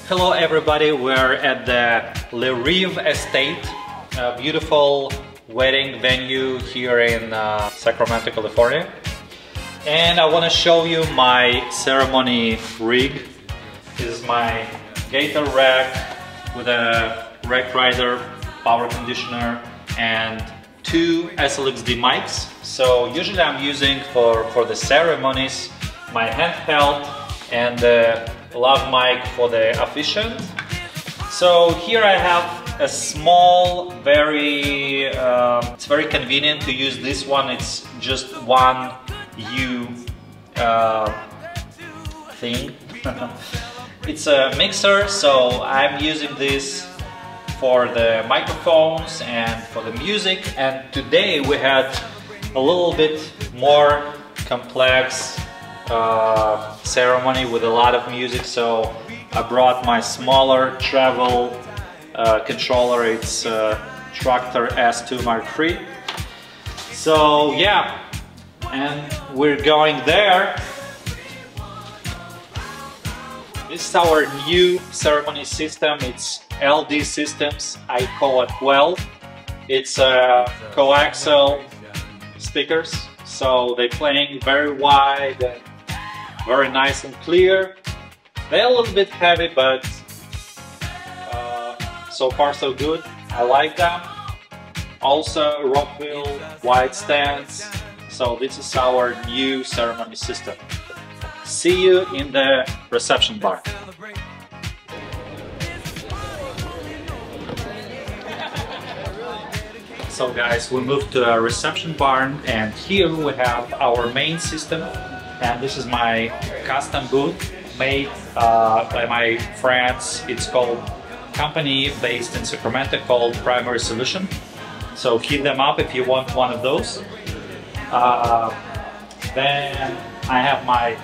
Hello everybody, we're at the Le Rive Estate, a beautiful wedding venue here in Sacramento, California. And I want to show you my ceremony rig. This is my Gator rack with a rack rider, power conditioner, and two SLXD mics. So usually I'm using for the ceremonies my handheld and the lav mic for the officiant. So here I have a small, it's very convenient to use this one. It's just one U thing. It's a mixer, so I'm using this for the microphones and for the music. And today we had a little bit more complex ceremony with a lot of music, so I brought my smaller travel controller. It's Traktor S2 Mark III. So yeah, and we're going there. This is our new ceremony system. It's LD Systems iCOA 12. It's coaxial speakers, so they're playing very wide and very nice and clear. They're a little bit heavy, but so far so good. I like them. Also Rockville wide stands. So this is our new ceremony system. See you in the reception bar. So guys, we moved to a reception barn, and here we have our main system. And this is my custom booth made by my friends. It's called company based in Sacramento called Primary Solution. So hit them up if you want one of those. Then I have my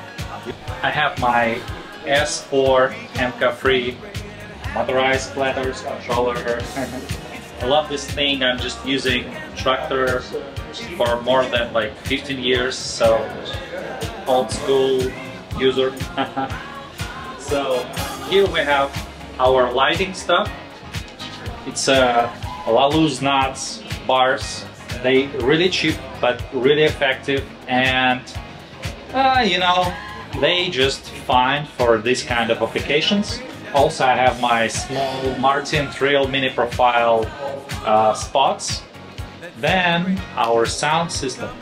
S4 MK3 motorized platters controller. I love this thing. I'm just using Traktor for more than like 15 years, so old school user. So here we have our lighting stuff. It's a lot of loose nuts, bars. They really cheap but really effective, and you know, they just fine for this kind of applications. Also, I have my small Martin Thrill mini profile spots. Then our sound system.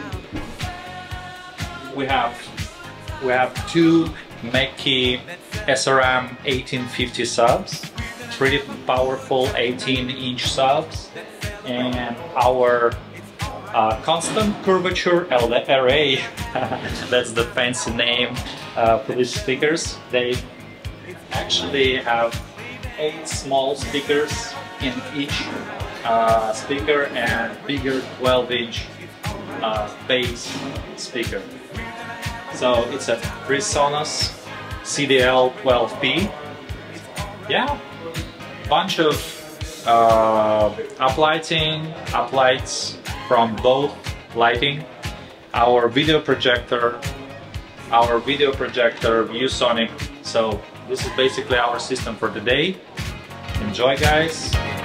We have two Mackie SRM 1850 subs, pretty powerful 18-inch subs, and our constant curvature array. That's the fancy name for these speakers. They actually have 8 small speakers in each speaker and bigger 12-inch bass speaker. So it's a PreSonus CDL 12P. Yeah, bunch of uplights from both lighting. Our video projector ViewSonic. So this is basically our system for today. Enjoy, guys.